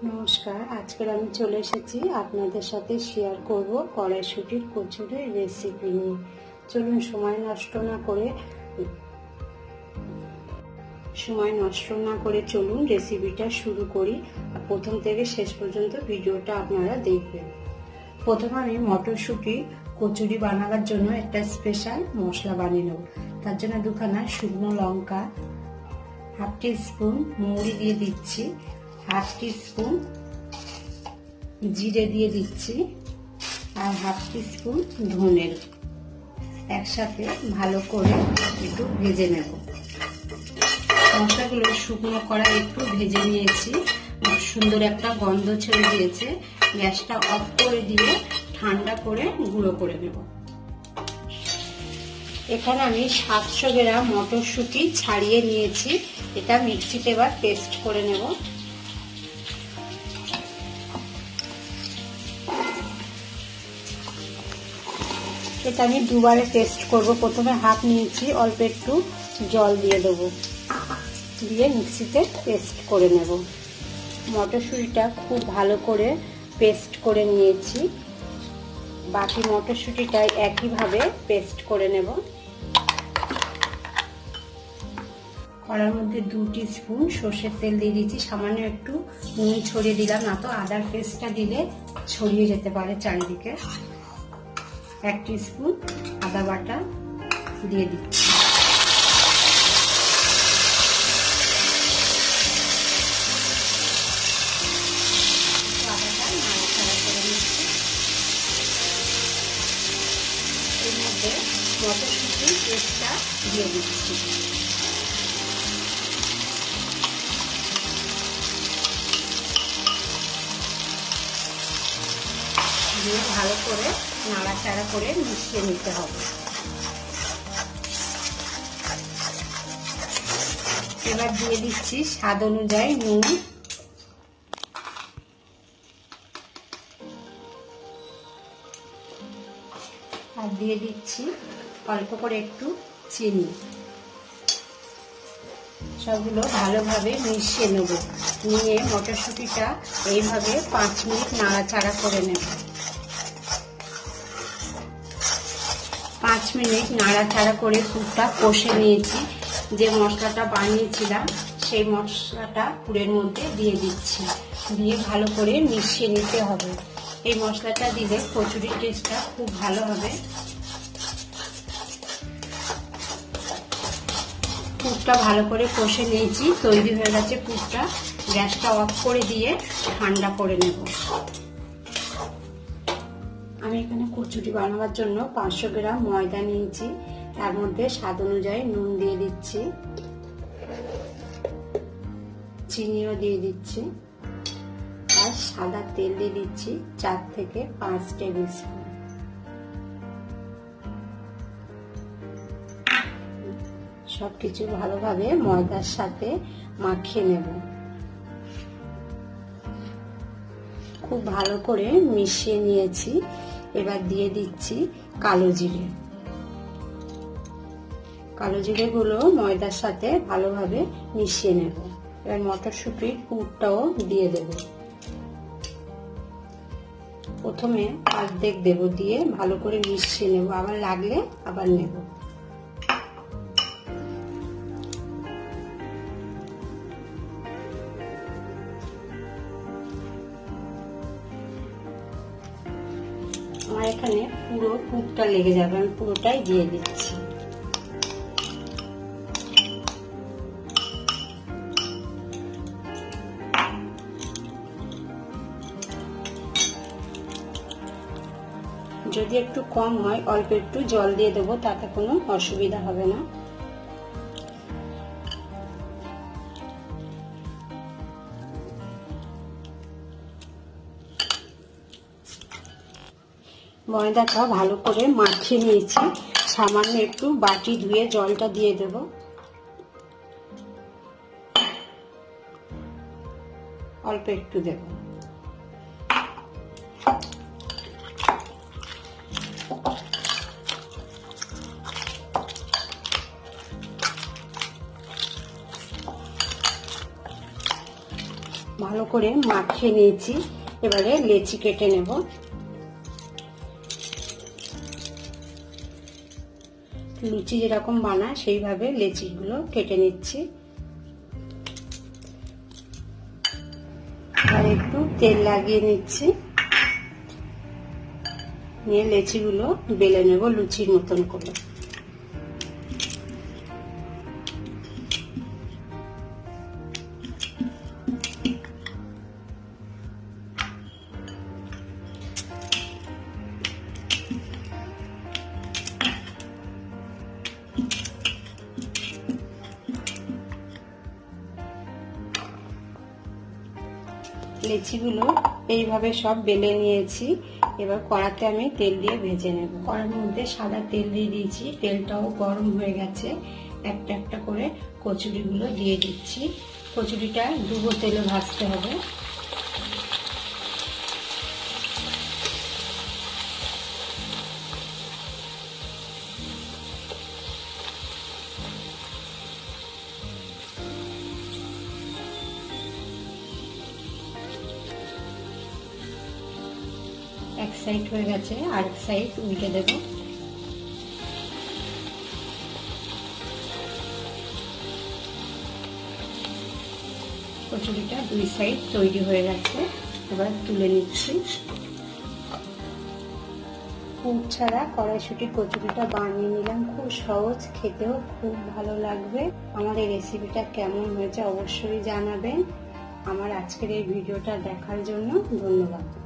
নমস্কার, আজকের আমি চলে এসেছি আপনাদের সাথে শেয়ার করব কড়াইশুঁটির কচুরির রেসিপি নিয়ে। চলুন সময় নষ্ট না করে চলুন রেসিপিটা শুরু করি। প্রথম থেকে শেষ পর্যন্ত ভিডিওটা আপনারা দেখবেন। প্রথমে আমি মটরশুঁটি কচুরি বানাবার জন্য একটা স্পেশাল মশলা বানিয়ে নেব। তার জন্য দুখানা শুকনো লঙ্কা, হাফ টিস্পুন মৌরি দিয়ে দিচ্ছি, হাফ টিস্পুন জিরে দিয়ে দিচ্ছি আর হাফ টিস্পুন ধনে একসাথে ভালো করে একটু ভেজে নেব। মশলাগুলো শুকনো করা একটু ভেজে নিয়েছি, সুন্দর একটা গন্ধ ছেড়ে দিয়েছে। গ্যাসটা অফ করে দিয়ে ঠান্ডা করে গুঁড়ো করে নেব। এখানে আমি 700 গ্রাম মটরশুঁটি ছাড়িয়ে নিয়েছি, এটা মিক্সিতে এবার পেস্ট করে নেব। এটা আমি দুবারে পেস্ট করব। প্রথমে হাফ নিয়েছি, অল্প একটু জল দিয়ে দেবো, দিয়ে মিক্সিতে পেস্ট করে নেব। মটরশুঁটিটা খুব ভালো করে পেস্ট করে নিয়েছি, বাকি মটরশুঁটিটা একইভাবে পেস্ট করে নেব। কড়ার মধ্যে 2 টিস্পুন সর্ষের তেল দিয়ে দিচ্ছি, সামান্য একটু নুন ছড়িয়ে দিলাম, না তো আদার পেস্টটা দিলে ছড়িয়ে যেতে পারে চারিদিকে। 1 টিস্পুন আদা বাটা দিয়ে দিচ্ছি। আদাটা নাড়াচাড়া করে নিচ্ছি। এর মধ্যে মটরশুঁটির পেস্টটা দিয়ে দিচ্ছি। দিয়ে ভালো করে নাড়াচাড়া করে মিশিয়ে নিতে হবে। এবার দিয়ে দিচ্ছি স্বাদ অনুযায়ী নুন, আর দিয়ে দিচ্ছি অল্প করে একটু চিনি। সবগুলো ভালোভাবে মিশিয়ে নেব। নিয়ে মটরশুঁটিটা এইভাবে 5 মিনিট নাড়াচাড়া করে নেব। 5 মিনিট নাড়াচাড়া করে পুরটা কষে নিয়েছি। যে মশলাটা বানিয়েছিলাম সেই মশলাটা পুরের মধ্যে দিয়ে দিচ্ছি, দিয়ে ভালো করে মিশিয়ে নিতে হবে। এই মশলাটা দিলে কচুরির টেস্টটা খুব ভালো হবে। পুরটা ভালো করে কষে নিয়েছি, তৈরি হয়ে গেছে পুরটা। গ্যাসটা অফ করে দিয়ে ঠান্ডা করে নেব। আমি এখানে কচুরি বানাবার জন্য 500 গ্রাম ময়দা নিয়েছি, তার মধ্যে স্বাদ অনুযায়ী নুন দিয়ে দিচ্ছি, চিনিও দিয়ে দিচ্ছি, আর সাদা তেল দিয়ে দিচ্ছি 4 থেকে 5 টেবিল স্পুন। সবকিছু ভালোভাবে ময়দার সাথে মাখিয়ে নেব। খুব ভালো করে মিশিয়ে নিয়েছি। এবার দিয়ে দিচ্ছি কালো জিরে। কালো জিরেগুলো ময়দার সাথে ভালোভাবে মিশিয়ে নেব। এবার মটরশুঁটির পুরটাও দিয়ে দেব। প্রথমে অর্ধেক দেব, দিয়ে ভালো করে মিশিয়ে নেব, আবার লাগলে আবার নেব। আমার এখানে পুরো পুরটা লেগে যাবে, আমি পুরোটাই দিয়ে দিচ্ছি। যদি একটু কম হয় অল্প একটু জল দিয়ে দেবো, তাতে কোনো অসুবিধা হবে না। ময়দাটা ভালো করে মাখিয়ে নিয়েছি, সামান্য একটু বাটি ধুয়ে জলটা দিয়ে দেব। অল্প একটু দেব। ভালো করে মাখিয়ে নিয়েছি। এবারে লেচি কেটে নেব। লুচি যেরকম বানায় সেইভাবে লেচিগুলো কেটে নিচ্ছি। আর একটু তেল লাগিয়ে নিচ্ছি, নিয়ে লেচিগুলো বেলে নেব লুচির মতন করে। লেচিগুলো এইভাবে সব বেলে নিয়েছি। এবার কড়াতে আমি তেল দিয়ে ভেজে নেব। কড়ার মধ্যে সাদা তেল দিয়ে দিয়েছি, তেলটাও গরম হয়ে গেছে। একটা একটা করে কচুরিগুলো দিয়ে দিচ্ছি। কচুরিটা ডুবো তেলে ভাজতে হবে। এক সাইড হয়ে গেছে, আরেক সাইড উল্টে দেব। কচুরিটা দুই সাইড তৈরি হয়ে গেছে, এবার তুলে নিচ্ছি। পুর ছাড়া কড়াইশুঁটি কচুরিটা বানিয়ে নিলাম। খুব সহজ, খেতেও খুব ভালো লাগবে। আমার এই রেসিপিটা কেমন হয়েছে অবশ্যই জানাবেন। আমার আজকের এই ভিডিওটা দেখার জন্য ধন্যবাদ।